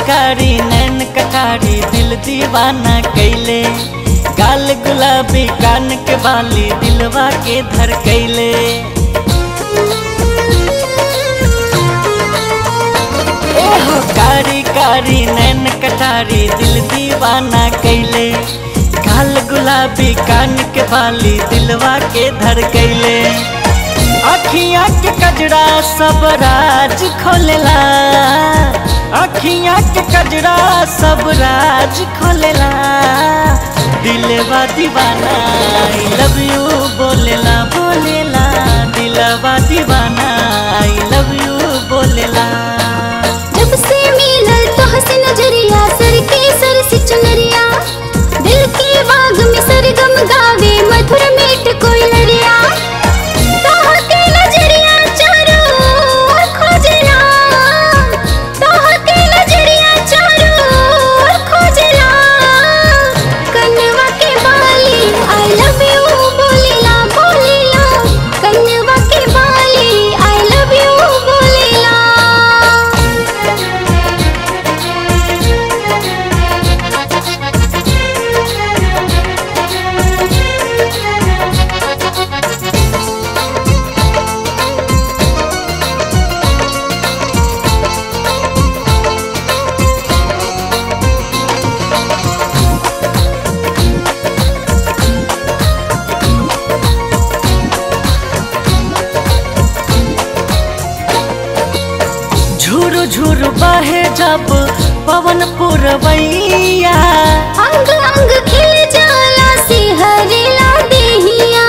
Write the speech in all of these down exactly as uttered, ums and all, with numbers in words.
कारी नैन कटारी दिल दीवाना कैले, गाल गुलाबी कान के बाली दिलवा के धर कैले। एहो कारी कारी नैन कटारी दिल दीवाना कैले, गाल गुलाबी कान के बाली दिलवा के धर कैले। अखियाँ के कजरा सब राज खोलेला, अखियाँ के कजरा सब राज खोलेला। दिलवा दीवाना आई लव यू बोलेला बोलेला, दिलवा दीवाना आई लव यू बोलेला। जब से मिलल तोहसे नजरिया सर के सर से चुनरिया, दिल के बाग में सरगम गावे मधुर मीठ कोई लड़िया। झुरु झुरु बहे जब पवन पुरवैया, अंग अंग खिल जाला सिहरला देहिया।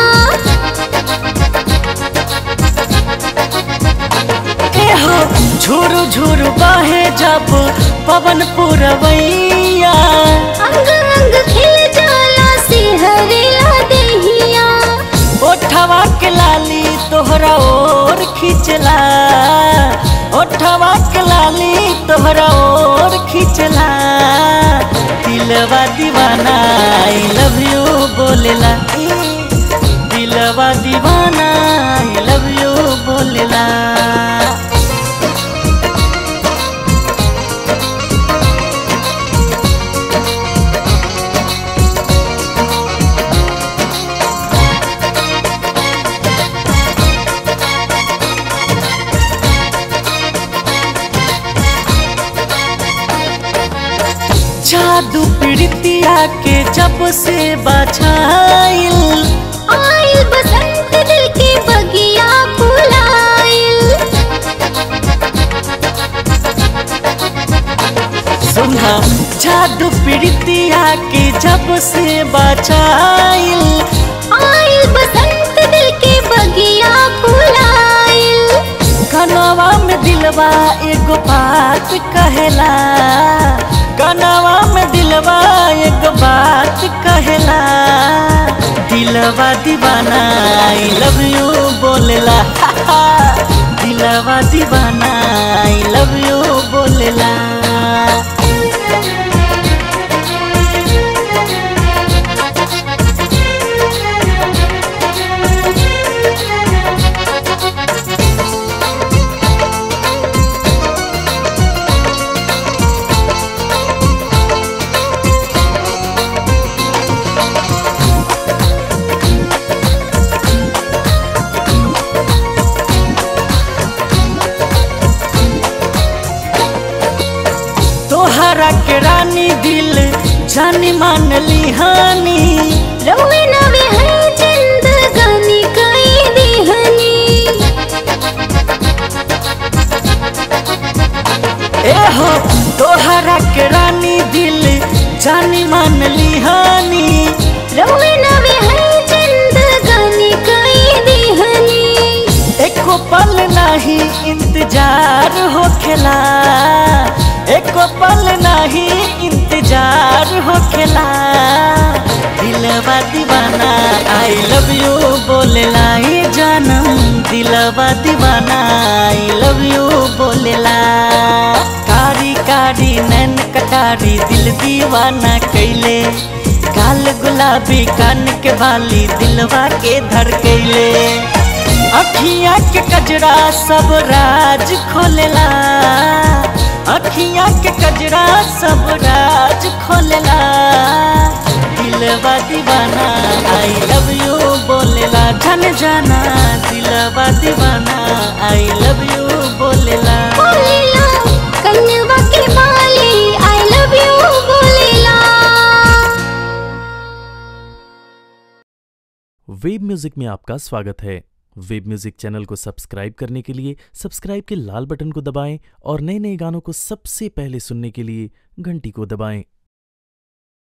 एहो झुरु झुरु बहे जब पवन पुरवैया, अंग अंग खिल जाला सिहरला देहिया। ओठवा के लाली तोहरा ओर खिंचला, ओठवा के लाली तोहरा ओर खिंचला। दिलवा दीवाना आई लव यू बोलेला, दिलवा दीवाना आई लव यू बोलेला। जादू प्रीतिया के जब से बचाइल, आइल बसंत दिल के बगिया फुलाइल। सुना जादू प्रीतिया के जब से बचाइल, आइल बसंत दिल के बगिया फुलाइल। कनवा में दिलवा एगो बात कहेला, कनवा में दिलवा एक बात कहेला। दिलवा दीवाना आई लव यू बोलेला, दिलवा दीवाना आई लव यू बोलेला। तोहरा के रानी दिल जानी मान लिहानी, रउए नवे है जिंदगानी कई दिहनी। एहो तोहरा के रानी दिल जानी मान लिहानी, रउए नवे है जिंदगानी कई दिहनी। एको पल नहीं इंतजार होखेला, एको पल नहीं इंतजार होखेला। दिलवा दीवाना आई लव यू बोलेला, ये जानम दिलवा दीवाना आई लव यू बोलेला। कारी कारी नैन कटारी दिल दीवाना कैले, गाल गुलाबी कान के बाली दिलवा के धर कैले। अखियाँ के कजरा सब राज खोलेला, अखियाँ के कजरा सब राज खोलेला, दिलवा दीवाना आई लव यू बोलेला, जान जाना दिलवा दीवाना आई लव यू बोलेला। बोलेला कन्नवा के बाली आई लव यू बोलेला। वेब म्यूजिक में आपका स्वागत है। वेब म्यूजिक चैनल को सब्सक्राइब करने के लिए सब्सक्राइब के लाल बटन को दबाएं और नए नए गानों को सबसे पहले सुनने के लिए घंटी को दबाएं।